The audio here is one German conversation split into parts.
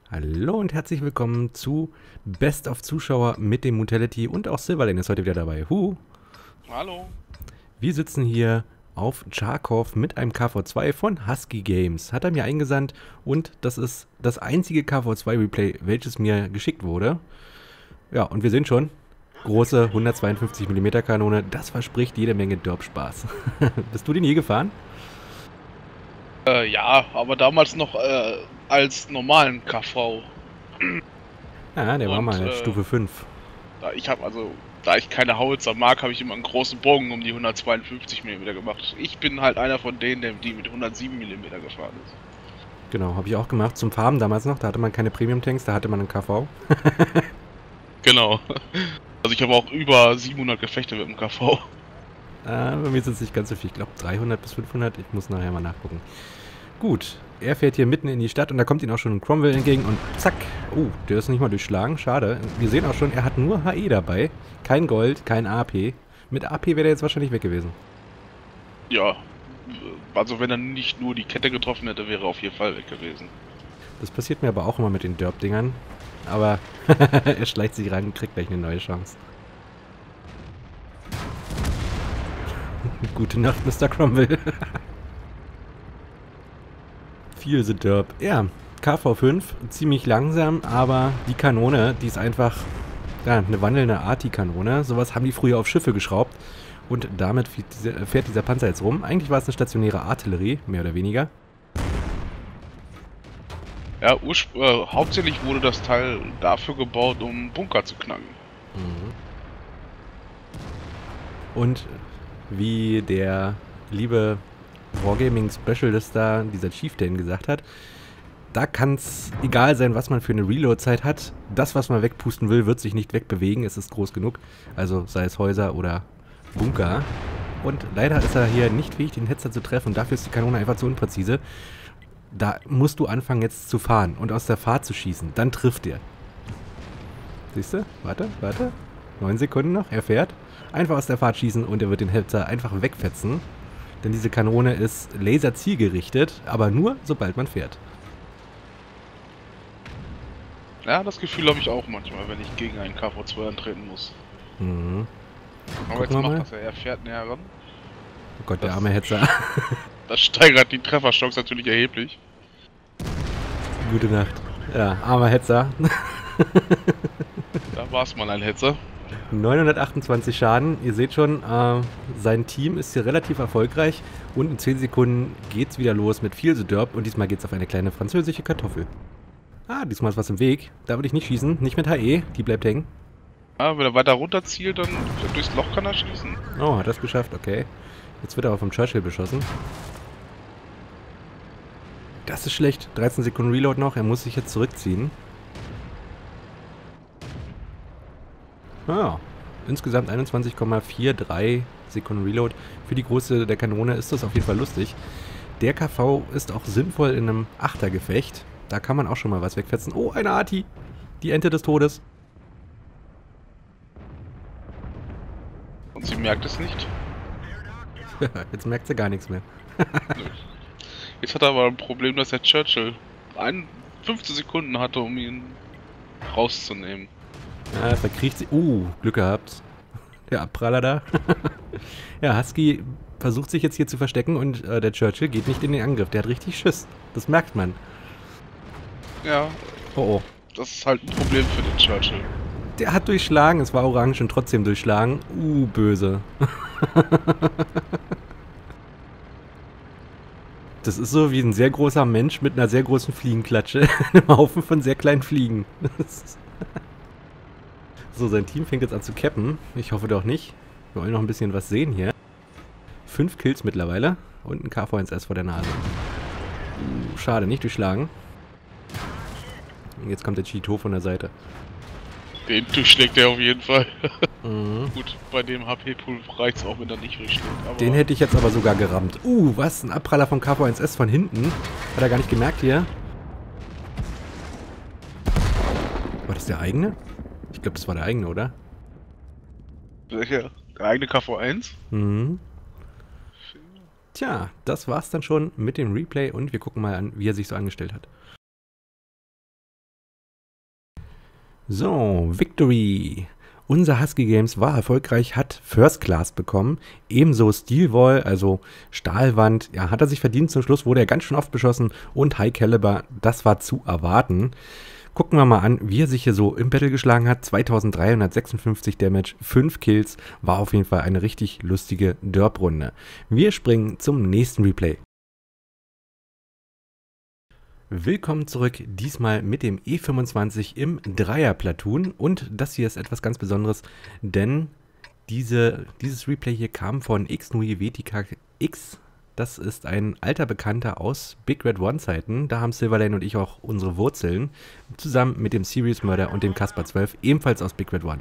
Hallo und herzlich willkommen zu Best of Zuschauer mit dem Mutality und auch Silverlane ist heute wieder dabei. Hallo. Wir sitzen hier auf Charkov mit einem KV2 von Husky Games. Hat er mir eingesandt und das ist das einzige KV2 Replay, welches mir geschickt wurde. Ja, und wir sehen schon, große 152 mm Kanone, das verspricht jede Menge Derp-Spaß. Bist du den je gefahren? Ja, aber damals noch als normalen KV. Ja, der war Und mal Stufe 5. da ich keine Howitzer mag, habe ich immer einen großen Bogen um die 152 mm gemacht. Ich bin halt einer von denen, die mit 107 mm gefahren ist. Genau, habe ich auch gemacht. Zum Farben damals noch, da hatte man keine Premium-Tanks, da hatte man einen KV. Genau. Also ich habe auch über 700 Gefechte mit dem KV. Bei mir sind es nicht ganz so viel. Ich glaube 300 bis 500. Ich muss nachher mal nachgucken. Gut, er fährt hier mitten in die Stadt und da kommt ihm auch schon ein Cromwell entgegen und zack. Oh, der ist nicht mal durchschlagen. Schade. Wir sehen auch schon, er hat nur HE dabei. Kein Gold, kein AP. Mit AP wäre er jetzt wahrscheinlich weg gewesen. Ja, also wenn er nicht nur die Kette getroffen hätte, wäre er auf jeden Fall weg gewesen. Das passiert mir aber auch immer mit den Derp-Dingern. Aber er schleicht sich rein und kriegt gleich eine neue Chance. Gute Nacht, Mr. Cromwell. Viel sind Derp. Ja, KV5, ziemlich langsam, aber die Kanone, die ist einfach eine wandelnde Arti-Kanone. Sowas haben die früher auf Schiffe geschraubt und damit fährt dieser Panzer jetzt rum. Eigentlich war es eine stationäre Artillerie, mehr oder weniger. Ja, hauptsächlich wurde das Teil dafür gebaut, um Bunker zu knacken. Mhm. Und wie der liebe Wargaming Specialist da, dieser Chieftain, gesagt hat, da kann es egal sein, was man für eine Reload-Zeit hat. Das, was man wegpusten will, wird sich nicht wegbewegen. Es ist groß genug. Also sei es Häuser oder Bunker. Und leider ist er hier nicht fähig, den Hetzer zu treffen. Dafür ist die Kanone einfach zu unpräzise. Da musst du anfangen jetzt zu fahren und aus der Fahrt zu schießen. Dann trifft er. Siehst du? Warte. 9 Sekunden noch. Er fährt. Einfach aus der Fahrt schießen und er wird den Hetzer einfach wegfetzen. Denn diese Kanone ist laserzielgerichtet, aber nur, sobald man fährt. Ja, das Gefühl habe ich auch manchmal, wenn ich gegen einen KV2 antreten muss. Mhm. Aber jetzt macht das ja, er fährt näher ran. Oh Gott, der arme Hetzer. Das steigert die Trefferchance natürlich erheblich. Gute Nacht. Ja, armer Hetzer. Da war es mal ein Hetzer. 928 Schaden. Ihr seht schon, sein Team ist hier relativ erfolgreich. Und in 10 Sekunden geht's wieder los mit viel Derp. Und diesmal geht's auf eine kleine französische Kartoffel. Ah, diesmal ist was im Weg. Da würde ich nicht schießen. Nicht mit HE. Die bleibt hängen. Ja, wenn er weiter runter zielt, dann durchs Loch kann er schießen. Oh, hat das geschafft. Okay. Jetzt wird er aber vom Churchill beschossen. Das ist schlecht. 13 Sekunden Reload noch. Er muss sich jetzt zurückziehen. Ah, insgesamt 21,43 Sekunden Reload. Für die Größe der Kanone ist das auf jeden Fall lustig. Der KV ist auch sinnvoll in einem Achtergefecht. Da kann man auch schon mal was wegfetzen. Oh, eine Arti. Die Ente des Todes. Und sie merkt es nicht. Jetzt merkt sie gar nichts mehr. Jetzt hat er aber ein Problem, dass der Churchill 15 Sekunden hatte, um ihn rauszunehmen. Ja, verkriecht sie. Glück gehabt. Der Abpraller da. Ja, Husky versucht sich jetzt hier zu verstecken und der Churchill geht nicht in den Angriff. Der hat richtig Schiss. Das merkt man. Ja. Oh. Das ist halt ein Problem für den Churchill. Der hat durchschlagen. Es war orange und trotzdem durchschlagen. Böse. Das ist so wie ein sehr großer Mensch mit einer sehr großen Fliegenklatsche. Einem Haufen von sehr kleinen Fliegen. So, sein Team fängt jetzt an zu cappen. Ich hoffe doch nicht. Wir wollen noch ein bisschen was sehen hier. 5 Kills mittlerweile. Und ein KV1S vor der Nase. Schade, nicht durchschlagen. Und jetzt kommt der Cheeto von der Seite. Den durchschlägt er auf jeden Fall. Mhm. Gut, bei dem HP-Pool reicht es auch, wenn er nicht durchschlägt. Aber Den hätte ich jetzt aber sogar gerammt. Was? Ein Abpraller vom KV1S von hinten. Hat er gar nicht gemerkt hier. War das der eigene? Ich glaube, das war der eigene, oder? welcher? Der eigene KV1? Mhm. Tja, das war's dann schon mit dem Replay und wir gucken mal an, wie er sich so angestellt hat. So, Victory. Unser Husky Games war erfolgreich, hat First Class bekommen. Ebenso Steel Wall, also Stahlwand. Ja, hat er sich verdient. Zum Schluss wurde er ganz schön oft beschossen. Und High Caliber, das war zu erwarten. Gucken wir mal an, wie er sich hier so im Battle geschlagen hat. 2356 Damage, 5 Kills. War auf jeden Fall eine richtig lustige Derp-Runde. Wir springen zum nächsten Replay. Willkommen zurück, diesmal mit dem E25 im Dreier-Platoon. Und das hier ist etwas ganz Besonderes, denn dieses Replay hier kam von Xnui Vetica X. Das ist ein alter Bekannter aus Big Red One Zeiten. Da haben Silverlane und ich auch unsere Wurzeln, zusammen mit dem Serious Murder und dem Caspar 12, ebenfalls aus Big Red One.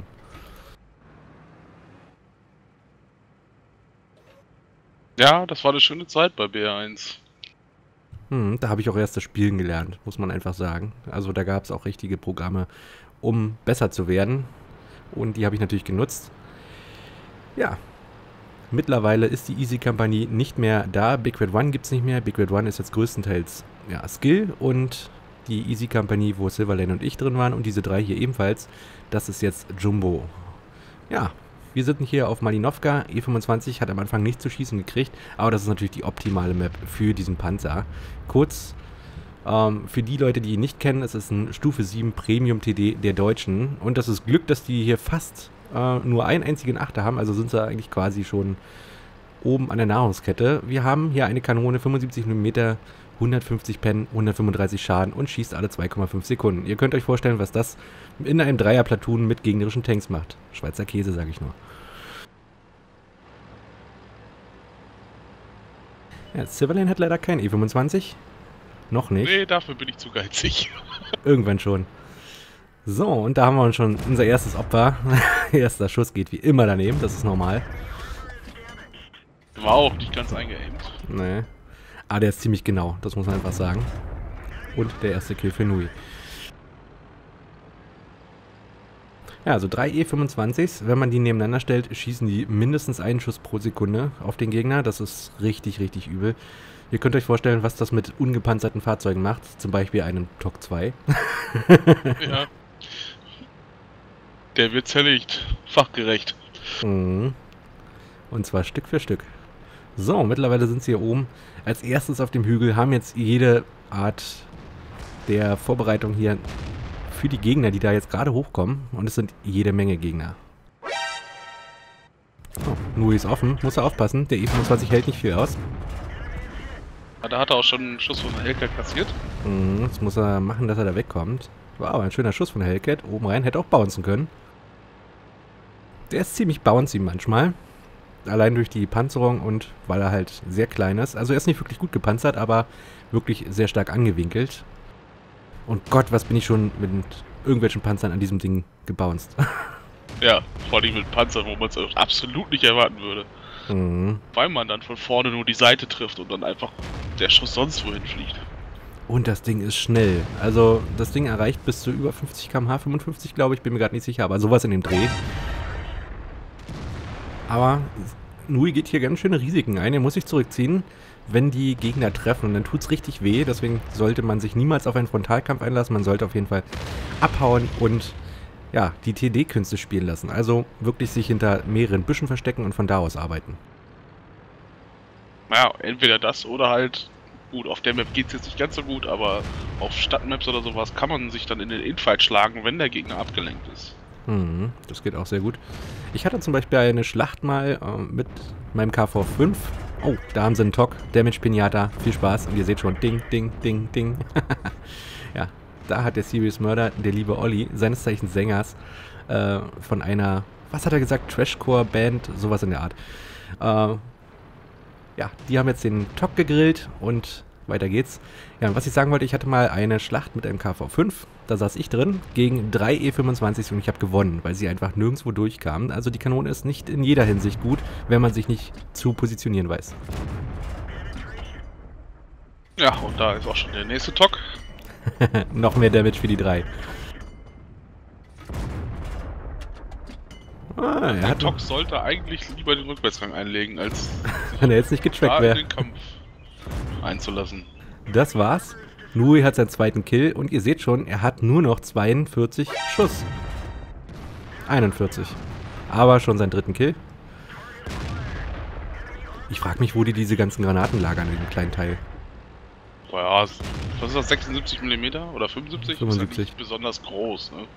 Ja, das war eine schöne Zeit bei BR1. Da habe ich auch erst das Spielen gelernt, muss man einfach sagen. Also da gab es auch richtige Programme, um besser zu werden. Und die habe ich natürlich genutzt. Ja, mittlerweile ist die Easy-Kampagne nicht mehr da. Big Red One gibt es nicht mehr. Big Red One ist jetzt größtenteils Skill. Und die Easy-Kampagne, wo Silverlane und ich drin waren und diese drei hier ebenfalls, das ist jetzt Jumbo. Ja, wir sind hier auf Malinovka. E25 hat am Anfang nicht zu schießen gekriegt, aber das ist natürlich die optimale Map für diesen Panzer. Kurz, für die Leute, die ihn nicht kennen, es ist ein Stufe 7 Premium TD der Deutschen. Und das ist Glück, dass die hier fast nur einen einzigen Achter haben, also sind sie eigentlich quasi schon oben an der Nahrungskette. Wir haben hier eine Kanone, 75 mm, 150 Pen, 135 Schaden und schießt alle 2,5 Sekunden. Ihr könnt euch vorstellen, was das in einem Dreier-Platoon mit gegnerischen Tanks macht. Schweizer Käse, sage ich nur. Ja, Silverlane hat leider kein E25. Noch nicht. Nee, dafür bin ich zu geizig. Irgendwann schon. So, und da haben wir uns schon unser erstes Opfer. Erster Schuss geht wie immer daneben, das ist normal. War auch nicht ganz eingeaimt. Nee. Ah, der ist ziemlich genau, das muss man einfach sagen. Und der erste Kill für Nui. Ja, also 3 E25s, wenn man die nebeneinander stellt, schießen die mindestens einen Schuss pro Sekunde auf den Gegner. Das ist richtig, richtig übel. Ihr könnt euch vorstellen, was das mit ungepanzerten Fahrzeugen macht. Zum Beispiel einen TOC 2. Ja. Der wird zerlegt. Fachgerecht. Und zwar Stück für Stück. So, mittlerweile sind sie hier oben. Als erstes auf dem Hügel, haben jetzt jede Art der Vorbereitung hier für die Gegner, die da jetzt gerade hochkommen. Und es sind jede Menge Gegner. Oh, Nui ist offen, muss er aufpassen. Der E25 hält nicht viel aus. Ja, da hat er auch schon einen Schuss von der Hellcat kassiert. Jetzt muss er machen, dass er da wegkommt. War aber ein schöner Schuss von der Hellcat. Oben rein, hätte auch bouncen können. Der ist ziemlich bouncy manchmal. Allein durch die Panzerung und weil er halt sehr klein ist. Also er ist nicht wirklich gut gepanzert, aber wirklich sehr stark angewinkelt. Und Gott, was bin ich schon mit irgendwelchen Panzern an diesem Ding gebounced. Ja, vor allem mit Panzern, wo man es absolut nicht erwarten würde. Weil man dann von vorne nur die Seite trifft und dann einfach der Schuss sonst wohin fliegt. Und das Ding ist schnell. Also das Ding erreicht bis zu über 50 km/h, 55 glaube ich, bin mir gerade nicht sicher, aber sowas in dem Dreh. Aber Nui geht hier ganz schöne Risiken ein. Er muss sich zurückziehen, wenn die Gegner treffen. Und dann tut es richtig weh. Deswegen sollte man sich niemals auf einen Frontalkampf einlassen. Man sollte auf jeden Fall abhauen und ja, die TD-Künste spielen lassen. Also wirklich sich hinter mehreren Büschen verstecken und von da aus arbeiten. Naja, entweder das oder halt, gut, auf der Map geht es jetzt nicht ganz so gut, aber auf Stadtmaps oder sowas kann man sich dann in den Infight schlagen, wenn der Gegner abgelenkt ist. Das geht auch sehr gut. Ich hatte zum Beispiel eine Schlacht mal mit meinem KV-5. Oh, da haben sie einen TOC. Damage Pinata. Viel Spaß. Und ihr seht schon, ding, ding, ding, ding. Ja, da hat der Serious Murder, der liebe Olli, seines Zeichens Sängers, von einer, was hat er gesagt, Trashcore-Band, sowas in der Art. Ja, die haben jetzt den TOC gegrillt und weiter geht's. Ja, und was ich sagen wollte, ich hatte mal eine Schlacht mit einem KV-5, da saß ich drin, gegen 3 E25s und ich habe gewonnen, weil sie einfach nirgendwo durchkamen. Also die Kanone ist nicht in jeder Hinsicht gut, wenn man sich nicht zu positionieren weiß. Ja, und da ist auch schon der nächste TOC. Noch mehr Damage für die 3. Der TOC sollte eigentlich lieber den Rückwärtsgang einlegen, als wenn er jetzt nicht getrackt wäre, den Kampf einzulassen. Das war's. Nui hat seinen zweiten Kill und ihr seht schon, er hat nur noch 42 Schuss. 41. Aber schon seinen dritten Kill. Ich frage mich, wo die diese ganzen Granaten lagern in dem kleinen Teil. Boah, ja, was ist das, 76 mm oder 75? 75. Ist ja nicht besonders groß, ne?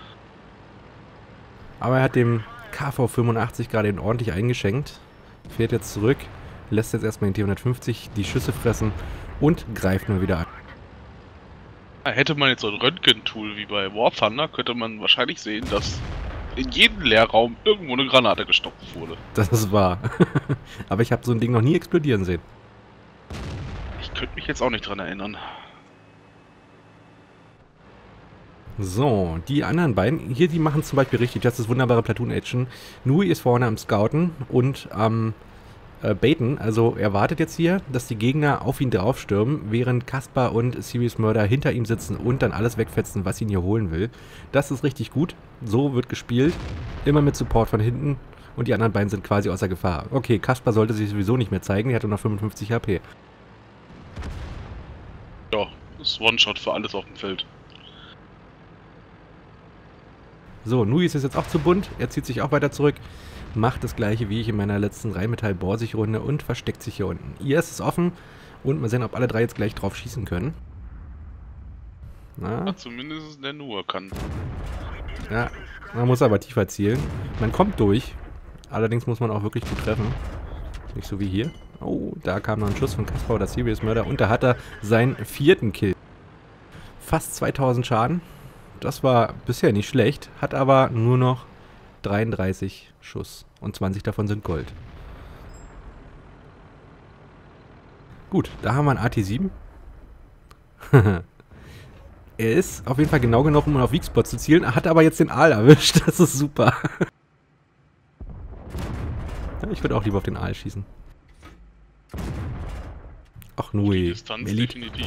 Aber er hat dem KV-85 gerade eben ordentlich eingeschenkt. Fährt jetzt zurück, lässt jetzt erstmal den T-150 die Schüsse fressen und greift nur wieder an. Hätte man jetzt so ein Röntgen-Tool wie bei War Thunder, könnte man wahrscheinlich sehen, dass in jedem Leerraum irgendwo eine Granate gestopft wurde. Das ist wahr. Aber ich habe so ein Ding noch nie explodieren sehen. Ich könnte mich jetzt auch nicht dran erinnern. So, die anderen beiden, hier, die machen zum Beispiel richtig, das ist wunderbare Platoon-Action. Nui ist vorne am Scouten und am Baiten, also er wartet jetzt hier, dass die Gegner auf ihn draufstürmen, während Kaspar und Serious Murder hinter ihm sitzen und dann alles wegfetzen, was ihn hier holen will. Das ist richtig gut, so wird gespielt, immer mit Support von hinten und die anderen beiden sind quasi außer Gefahr. Okay, Kaspar sollte sich sowieso nicht mehr zeigen, er hatte noch 55 HP. Ja, das ist One-Shot für alles auf dem Feld. So, Nui ist jetzt auch zu bunt, er zieht sich auch weiter zurück. Macht das gleiche wie ich in meiner letzten Rheinmetall-Borsig-Runde und versteckt sich hier unten. IS ist offen und mal sehen, ob alle drei jetzt gleich drauf schießen können. Ja, zumindest der Nur kann. Ja, man muss aber tiefer zielen. Man kommt durch, allerdings muss man auch wirklich gut treffen. Nicht so wie hier. Oh, da kam noch ein Schuss von Kaspar oder Serious Murder und da hat er seinen vierten Kill. Fast 2000 Schaden. Das war bisher nicht schlecht, hat aber nur noch 33 Schuss und 20 davon sind Gold. Gut, da haben wir einen AT-7. Er ist auf jeden Fall genau genug, um auf Weak-Spot zu zielen, hat aber jetzt den Aal erwischt. Das ist super. Ich würde auch lieber auf den Aal schießen. Ach, Nui. Distanz definitiv.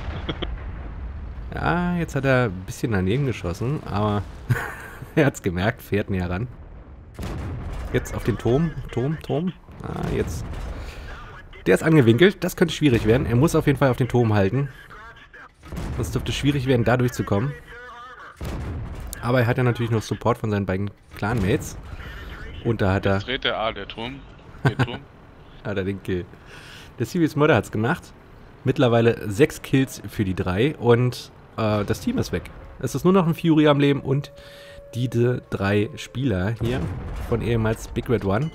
Ja, jetzt hat er ein bisschen daneben geschossen, aber er hat es gemerkt, fährt näher ran. Jetzt auf den Turm. Ah, jetzt. Der ist angewinkelt, das könnte schwierig werden. Er muss auf jeden Fall auf den Turm halten. Sonst dürfte es schwierig werden, da durchzukommen. Aber er hat ja natürlich noch Support von seinen beiden Clanmates. Und da hat er... Jetzt dreht der A, der Turm. Der Turm. Hat er den Kill. Der Serious Murder hat es gemacht. Mittlerweile 6 Kills für die 3 und das Team ist weg. Es ist nur noch ein Fury am Leben und diese 3 Spieler hier von ehemals Big Red One.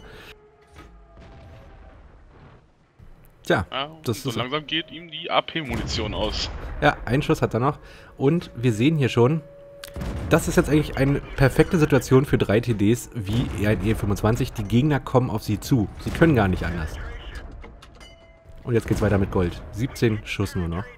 Tja, Ja, das so ist... langsam geht ihm die AP-Munition aus. Ja, einen Schuss hat er noch. Und wir sehen hier schon, das ist jetzt eigentlich eine perfekte Situation für 3 TDs wie ein E25. Die Gegner kommen auf sie zu. Sie können gar nicht anders. Und jetzt geht's weiter mit Gold. 17 Schuss nur noch.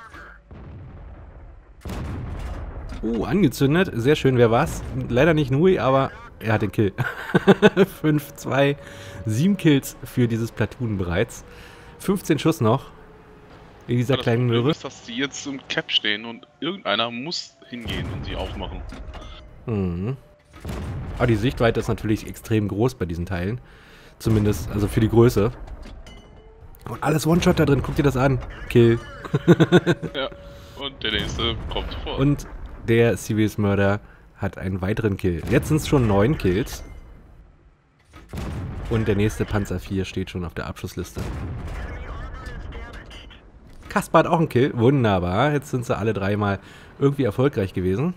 Angezündet. Sehr schön. Wer war's? Leider nicht Nui, aber er hat den Kill. 5, 2, 7 Kills für dieses Platoon bereits. 15 Schuss noch. In dieser kleinen Möhre. Das Problem ist, dass die jetzt im Cap stehen und irgendeiner muss hingehen und sie aufmachen. Mhm. Aber die Sichtweite ist natürlich extrem groß bei diesen Teilen. Zumindest, also für die Größe. Und alles One-Shot da drin, guck dir das an. Kill. Ja, und der nächste kommt sofort. Und der Serious Murder hat einen weiteren Kill. Jetzt sind es schon 9 Kills. Und der nächste Panzer 4 steht schon auf der Abschlussliste. Kaspar hat auch einen Kill. Wunderbar. Jetzt sind sie alle 3 mal irgendwie erfolgreich gewesen.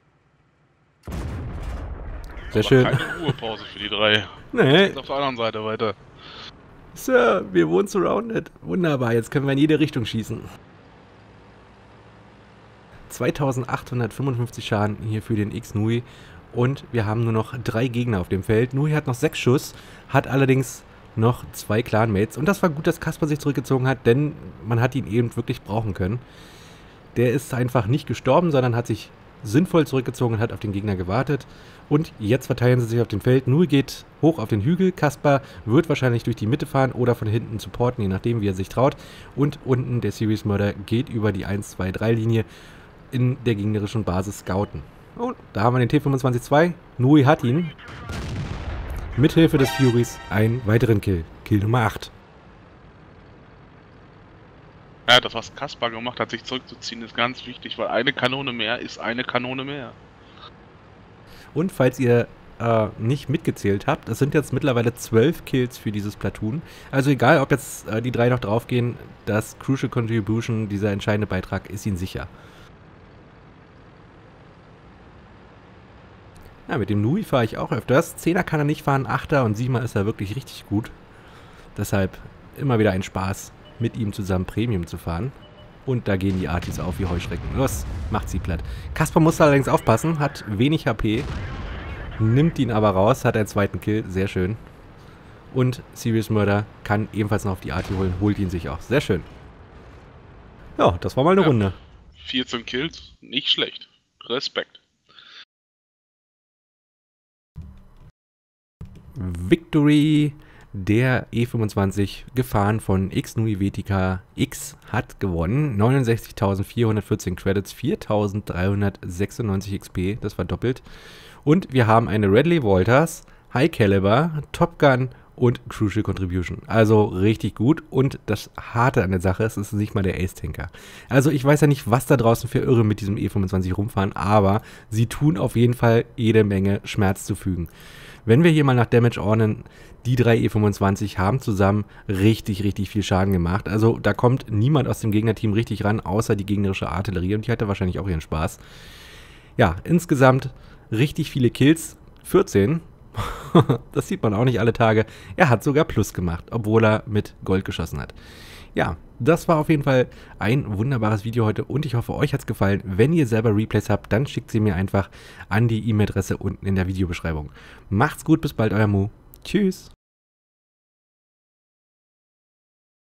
Sehr schön. Keine Ruhepause für die 3. Nee. Jetzt auf der anderen Seite weiter. Sir, wir wurden surrounded. Wunderbar, jetzt können wir in jede Richtung schießen. 2855 Schaden hier für den X-Nui. Und wir haben nur noch 3 Gegner auf dem Feld. Nui hat noch 6 Schuss, hat allerdings noch 2 Clanmates. Und das war gut, dass Kaspar sich zurückgezogen hat, denn man hat ihn eben wirklich brauchen können. Der ist einfach nicht gestorben, sondern hat sich sinnvoll zurückgezogen und hat auf den Gegner gewartet. Und jetzt verteilen sie sich auf dem Feld. Nui geht hoch auf den Hügel. Kaspar wird wahrscheinlich durch die Mitte fahren oder von hinten supporten, je nachdem, wie er sich traut. Und unten der Serious Murder geht über die 1-2-3-Linie in der gegnerischen Basis scouten. Und da haben wir den T25-2. Nui hat ihn. Mithilfe des Furies einen weiteren Kill. Kill Nummer 8. Ja, das, was Kaspar gemacht hat, sich zurückzuziehen, ist ganz wichtig, weil eine Kanone mehr ist eine Kanone mehr. Und falls ihr nicht mitgezählt habt, es sind jetzt mittlerweile 12 Kills für dieses Platoon. Also egal, ob jetzt die 3 noch draufgehen, das Crucial Contribution, dieser entscheidende Beitrag, ist ihnen sicher. Ja, mit dem Nui fahre ich auch öfters. 10er kann er nicht fahren, 8er und 7er ist er wirklich richtig gut. Deshalb immer wieder ein Spaß, mit ihm zusammen Premium zu fahren. Und da gehen die Artis auf wie Heuschrecken. Los, macht sie platt. Kaspar muss allerdings aufpassen, hat wenig HP. Nimmt ihn aber raus, hat einen zweiten Kill, sehr schön. Und Serious Murder kann ebenfalls noch auf die Arti holen, holt ihn sich auch. Sehr schön. Ja, das war mal eine Runde. 14 Kills, nicht schlecht. Respekt. Victory, der E25, gefahren von Xnui Vetica X, hat gewonnen. 69.414 Credits, 4.396 XP, das war doppelt. Und wir haben eine Radley Walters, High Caliber, Top Gun und Crucial Contribution. Also richtig gut. Und das Harte an der Sache ist, es ist nicht mal der Ace-Tanker. Also ich weiß ja nicht, was da draußen für Irre mit diesem E25 rumfahren, aber sie tun auf jeden Fall jede Menge Schmerz zufügen. Wenn wir hier mal nach Damage ordnen, die 3 E25 haben zusammen richtig viel Schaden gemacht. Also da kommt niemand aus dem Gegnerteam richtig ran, außer die gegnerische Artillerie. Und die hatte wahrscheinlich auch ihren Spaß. Ja, insgesamt richtig viele Kills. 14. Das sieht man auch nicht alle Tage. Er hat sogar Plus gemacht, obwohl er mit Gold geschossen hat. Ja, das war auf jeden Fall ein wunderbares Video heute und ich hoffe, euch hat es gefallen. Wenn ihr selber Replays habt, dann schickt sie mir einfach an die E-Mail-Adresse unten in der Videobeschreibung. Macht's gut, bis bald, euer Mu. Tschüss.